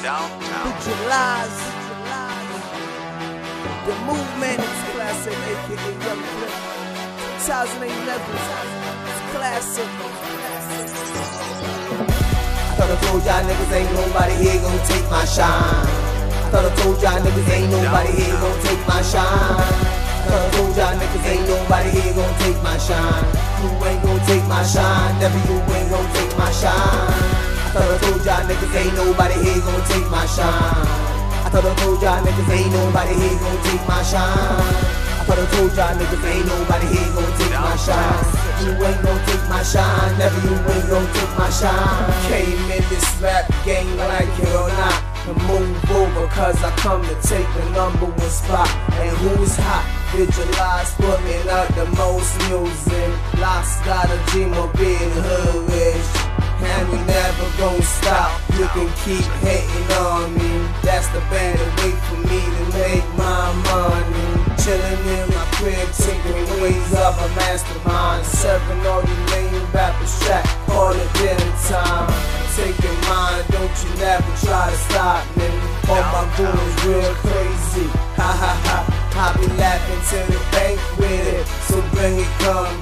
downtown. Visualize the movement. It's classic, aka Young Flip. 2011, it's classic. I thought I told y'all niggas ain't nobody here gon' take my shine. I thought I told y'all niggas ain't nobody here gon' take my shine. I thought I told y'all niggas ain't nobody here gon' take my shine. You ain't gon' take my shine, never you ain't gon' take my shine. I thought I told y'all niggas ain't nobody here gon' take my shine. I thought I told y'all niggas ain't nobody here gon' take my shine. I thought I told y'all niggas ain't nobody here gon' take my shine. You ain't gon' take my shine, never you ain't gon' take my shine. Came in this rap game like it or not, and move over cause I come to take the #1 spot. And who's hot? Visualize putting out the most music. Lost got a dream of being hood rich, and we never gon' stop. You can keep hating on me, that's the better way for me to make my money. Chillin' in my crib, taking ways of a mastermind, serving all you lame rappers track, all the dinner time. Taking mine, don't you never try to stop me. All my goons real crazy, ha ha ha. I be laughing to the bank with it, so bring it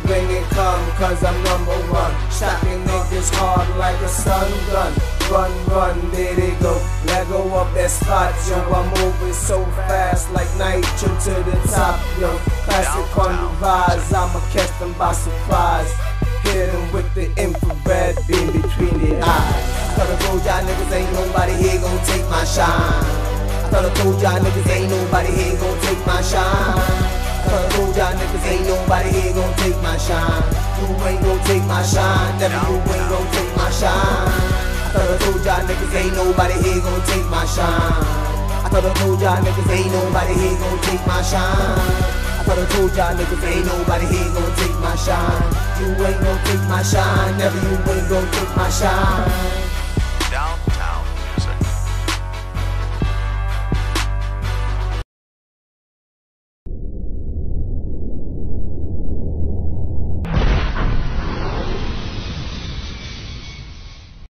come, cause I'm #1. Shocking niggas hard like a stun gun. Run, run, there they go. Let go up that spot, yo. I'm moving so fast like Nitro to the top, yo. Classic on the rise, I'ma catch them by surprise. Hit them with the infrared beam between the eyes. I thought I told y'all niggas ain't nobody here gon' take my shine. I thought I told y'all niggas ain't nobody here gon' take my shine. I thought I told y'all niggas ain't nobody here gon' take my shine. You ain't gon' take my shine, never you ain't gon' take my shine. I thought I told y'all niggas ain't nobody here gon' take my shine. I thought I told y'all niggas ain't nobody here gon' take my shine. I thought I told y'all niggas ain't nobody here gon' take my shine. You ain't gon' take my shine, never you ain't gon' take my shine.